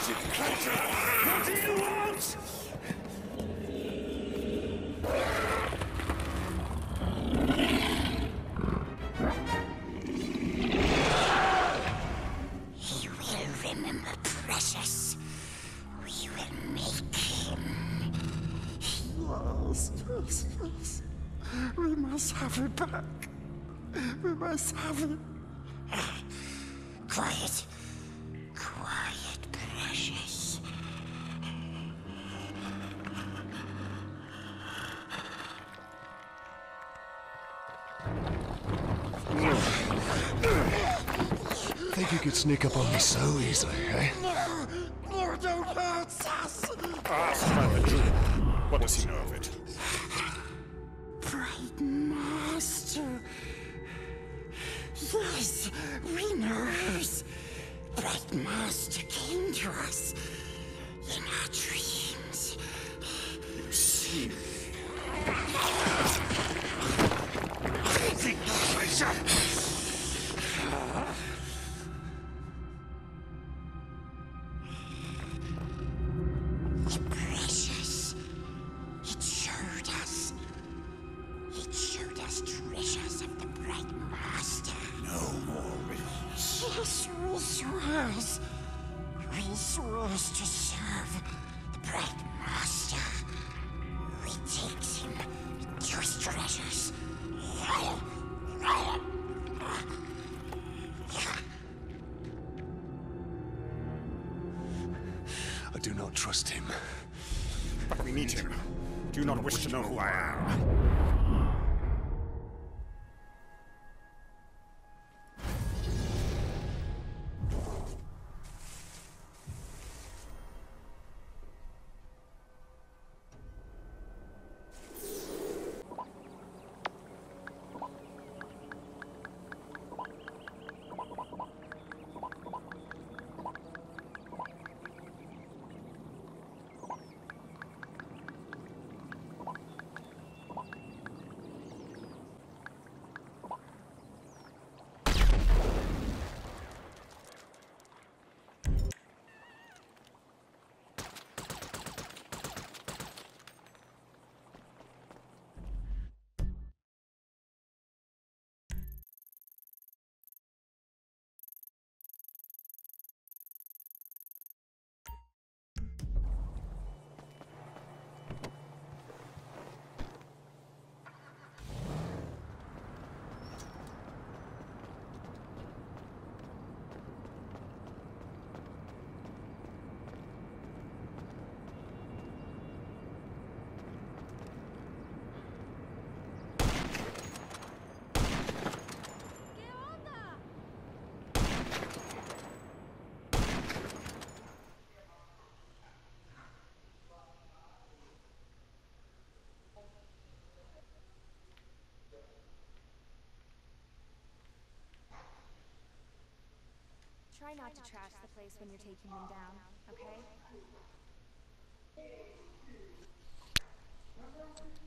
What do you want? He will remember Precious. We will make him. Yes, yes, yes. We must have it back. We must have it. Quiet. Quiet, Precious. Think you could sneak up on me so easily, eh? No, don't hurt us. Ask about the dream. What does he know of it? Bright Master. Yes, we knows. Bright Master came to us in our dreams. You see. Precious. It showed us. It showed us treasures of the Bright Master. No more riddles. Yes, we swears. We swore to serve the Bright Master. We takes him to his treasures. I do not trust him. But we need him. Do you not wish to know who I am? Try not to trash the place when you're taking them down, okay?